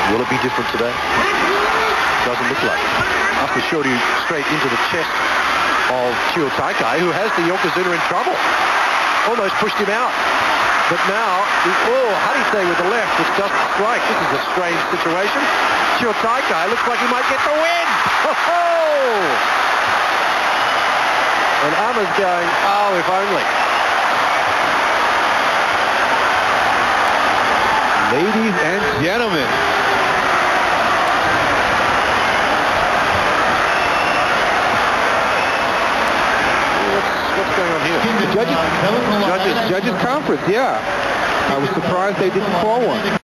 Will it be different today? Doesn't look like it. Asashoryu straight into the chest of Chiyotaikai, who has the Yokozuna in trouble. Almost pushed him out. But now, Harise with the left, which doesn't strike. This is a strange situation. Chiyotaikai looks like he might get the win. And Ama's going, oh, if only. Ladies and gentlemen, what's going on here? Judges conference, yeah. I was surprised they didn't call one.